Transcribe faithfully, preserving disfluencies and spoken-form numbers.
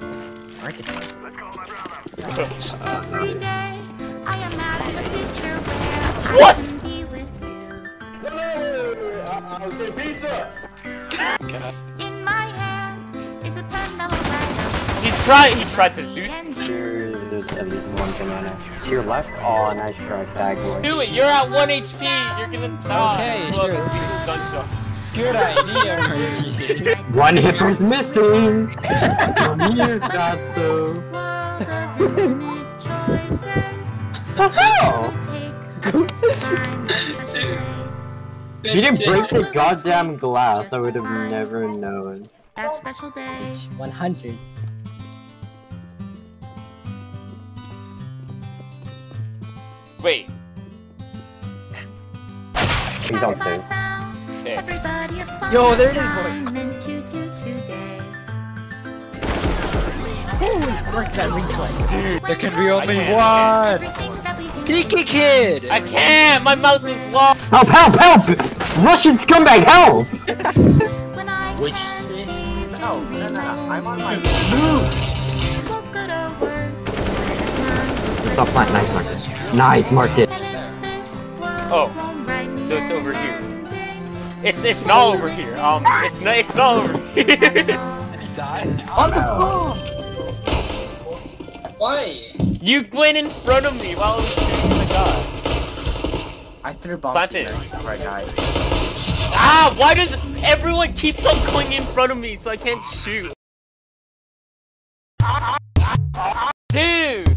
Marcus. Every day, I imagine a future where What? I can be with you. I'll get pizza! In my hand is a pen that will write He tried. He tried to Zeus. There's at least one banana. To your left? Oh, nice try, fag boy. Do it. You're at one H P. You're gonna die. Okay, Look, sure. it's gunshot. Good idea. One hit point's missing! Come here, Gatsu. Oh! If you didn't break the goddamn glass, I would have never known. That special day. one hundred. Wait. He's on stage. Okay. Yo, there it is, Holy frick, that replay. Dude, There can be only I one! Geeky Kid! I can't. My mouse is locked. Help, help, help! Russian scumbag, help! What'd you say? No, no, no, I'm on my Stop plant, nice Marcus. Nice Marcus. Oh, so it's over here. It's it's not over here. Um, it's not it's not over here. He died? On the bomb! Why? You went in front of me while I was shooting the guy. I threw bombs Plant it. before I died. Ah! Why does everyone keeps on going in front of me so I can't shoot? Dude!